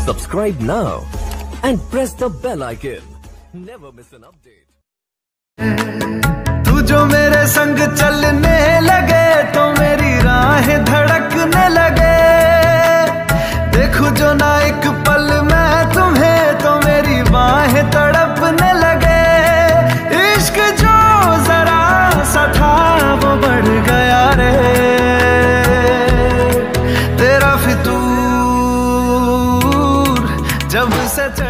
Subscribe now and press the bell icon. Never miss an update. तू जो मेरे संग चलने लगे तो मेरी राहें धड़कने लगे। देखूं जो ना एक पल मैं तुम्हें तो मेरी बाहें तड़पने लगे। इश्क जो जरा सा था वो बढ़ गया रे। तेरा फितूर जब से